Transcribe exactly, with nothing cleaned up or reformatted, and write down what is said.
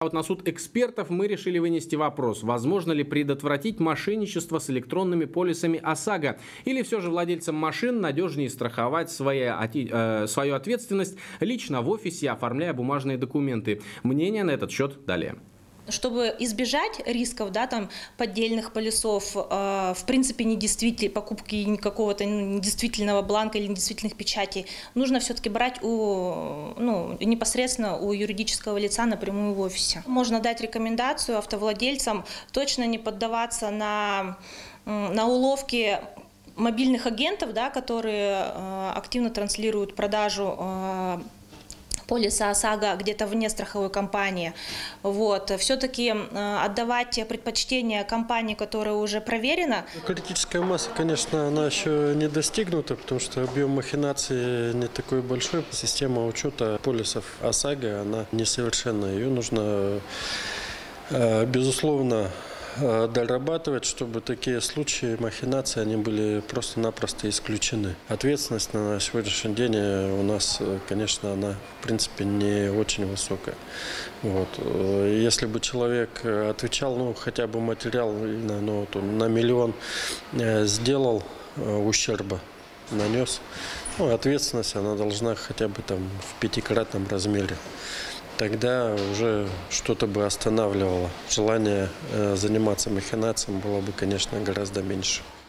А вот на суд экспертов мы решили вынести вопрос, возможно ли предотвратить мошенничество с электронными полисами ОСАГО, или все же владельцам машин надежнее страховать свои, э, свою ответственность лично в офисе, оформляя бумажные документы. Мнение на этот счет далее. Чтобы избежать рисков, да, там, поддельных полисов, э, в принципе, недействитель, покупки какого-то недействительного бланка или недействительных печатей, нужно все-таки брать у, ну, непосредственно у юридического лица напрямую в офисе. Можно дать рекомендацию автовладельцам точно не поддаваться на, на уловки мобильных агентов, да, которые э, активно транслируют продажу э, полиса ОСАГО где-то вне страховой компании. Вот. Все-таки э, отдавать предпочтение компании, которая уже проверена. Критическая масса, конечно, она еще не достигнута, потому что объем махинаций не такой большой. Система учета полисов ОСАГО, она несовершенна. Ее нужно, э, безусловно, дорабатывать, чтобы такие случаи махинации они были просто-напросто исключены. Ответственность на сегодняшний день у нас, конечно, она в принципе не очень высокая. Вот. Если бы человек отвечал, ну, хотя бы материал, ну, вот он на миллион сделал ущерба, нанес, ну, ответственность она должна хотя бы там в пятикратном размере. Тогда уже что-то бы останавливало. Желание заниматься махинацией было бы, конечно, гораздо меньше.